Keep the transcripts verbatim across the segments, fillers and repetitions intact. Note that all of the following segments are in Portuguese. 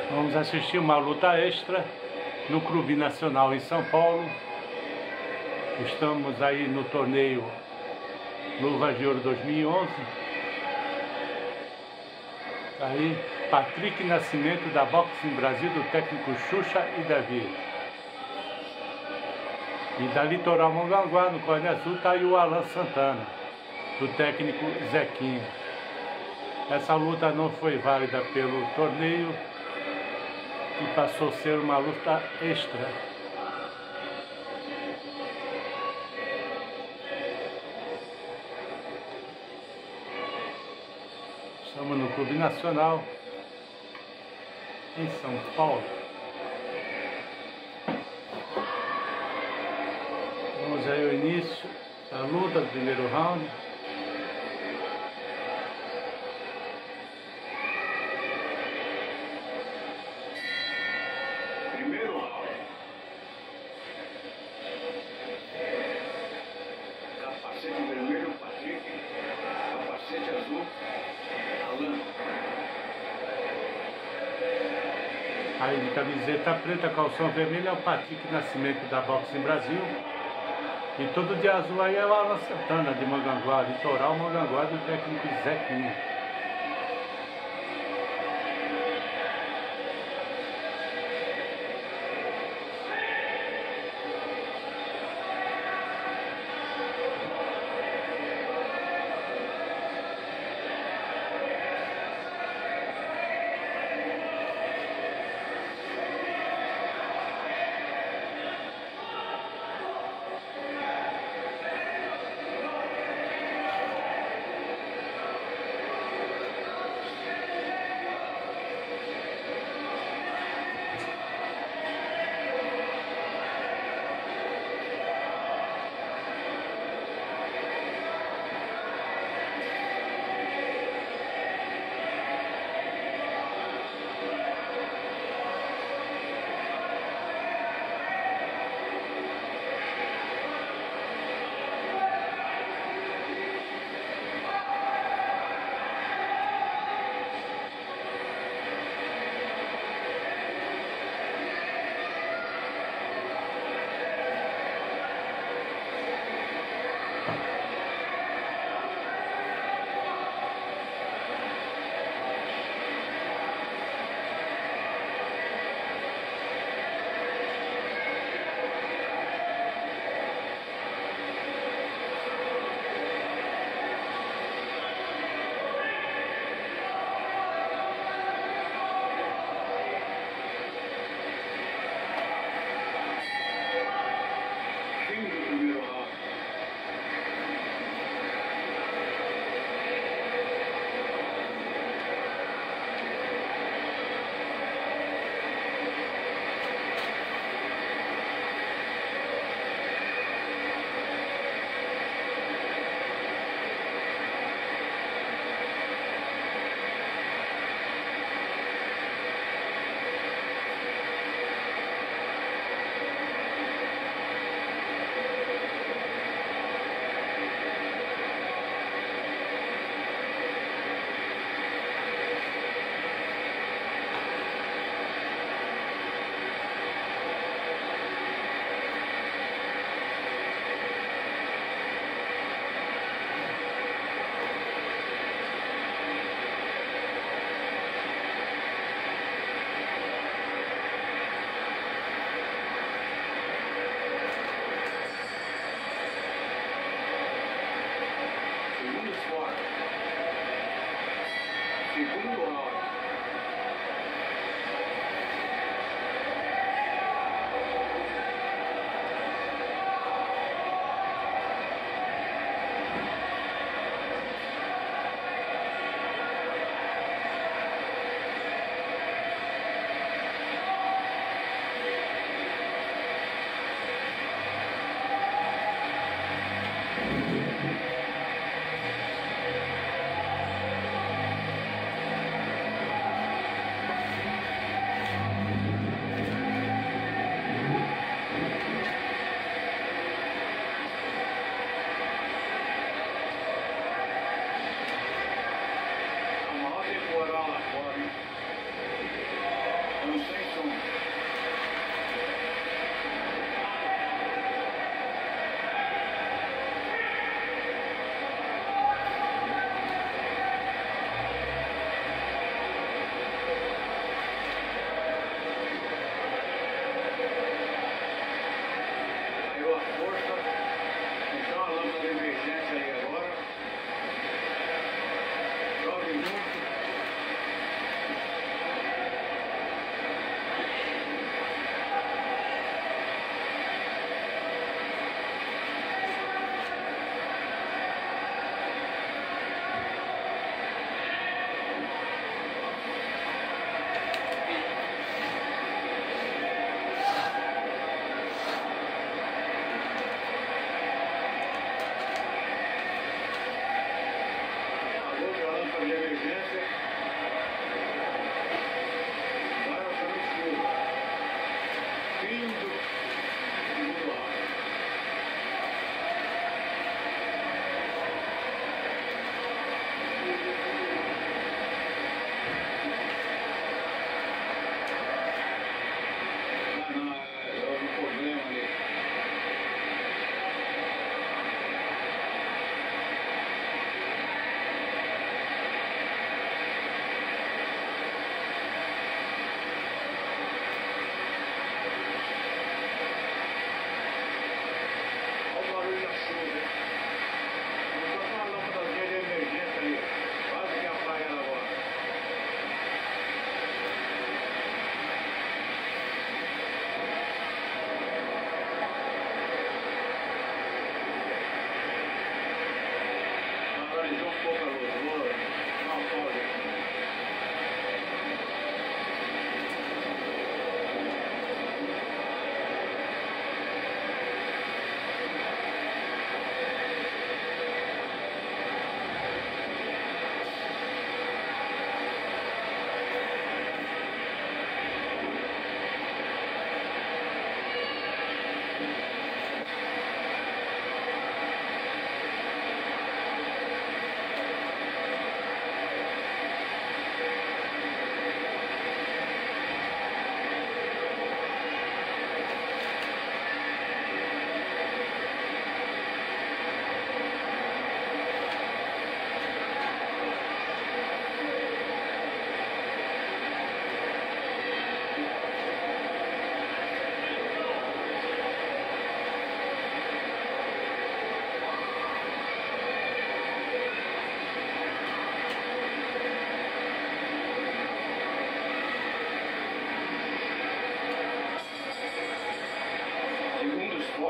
Vamos assistir uma luta extra no Clube Nacional em São Paulo. Estamos aí no torneio Luvas de Ouro dois mil e onze. Aí, Patrick Nascimento da Boxing Brasil, do técnico Xuxa e Davi. E da Litoral Mongaguá, no corner azul, está aí o Alan Santana, do técnico Zequinha. Essa luta não foi válida pelo torneio e passou a ser uma luta extra. Estamos no Clube Nacional, em São Paulo. Vamos aí ao início da luta do primeiro round. Primeiro round. Capacete vermelho, Patrick. Capacete azul, Alan. Aí de camiseta preta, calção vermelho é o Patrick Nascimento da Boxing Brasil. E todo de azul aí é o Alan Santana de Mongaguá, Litoral Mongaguá, do técnico Zequinha.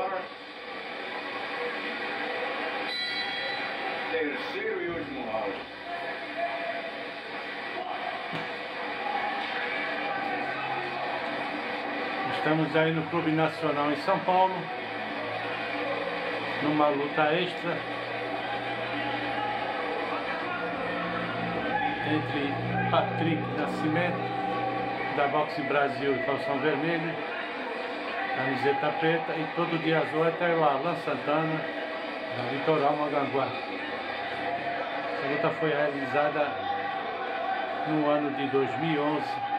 ar. Terceiro e último round. Estamos aí no Clube Nacional em São Paulo, numa luta extra entre Patrick Nascimento, da Boxe Brasil e Calção Vermelho, camiseta preta, e todo dia às oito é o Alan Santana, da Litoral Mongaguá. A luta foi realizada no ano de dois mil e onze.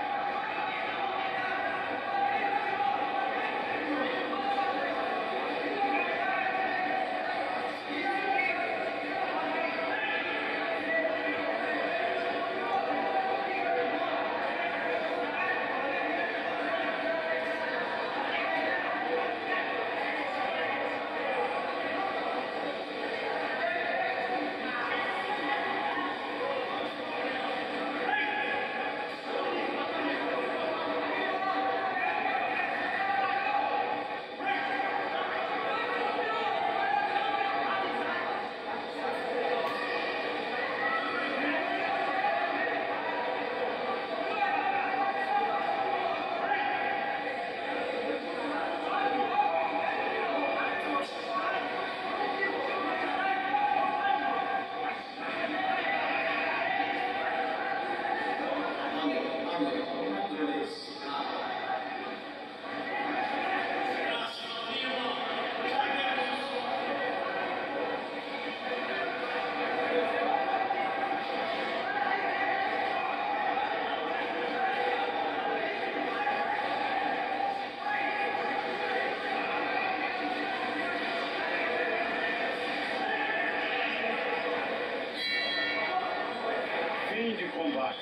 Fim de combate.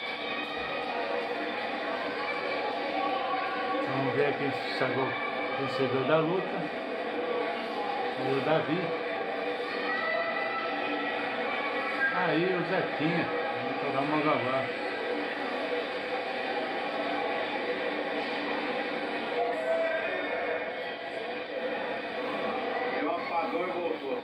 Vamos ver quem chegou o vencedor da luta. Foi o Davi. Aí o Zequinha, do Litoral Mongaguá. Deu um apagão e voltou.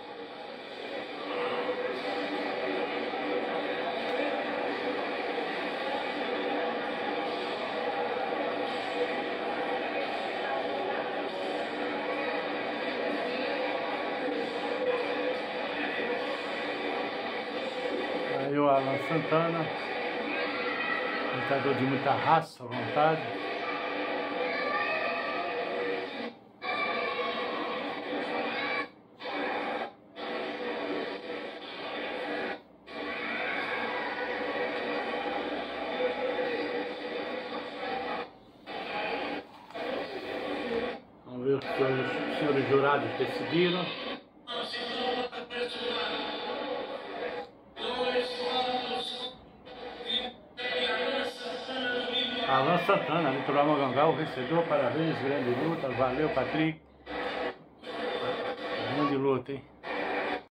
Aí o Alan Santana, lutador de muita raça, vontade. Vamos ver o que os senhores jurados decidiram. Alan Santana, Litoral Mongaguá, o vencedor, parabéns, grande luta, valeu Patrick, grande luta, hein?